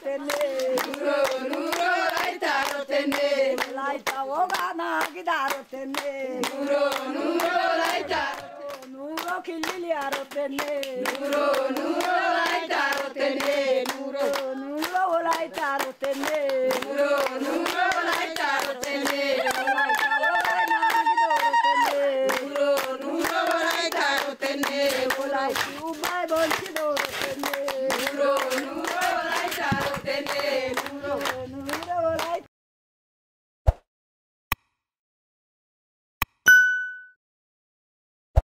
rotene. Nuro, nuro, laita rotene. Laita ogana gida rotene. Nuro, nuro, laita. Nuro kililia rotene. Nuro, nuro, laita rotene. Nuro, nuro laita rotene. Nuro, nuro, laita rotene. Laita ogana gida rotene. Nuro, nuro, laita rotene. Laita ubai bonchido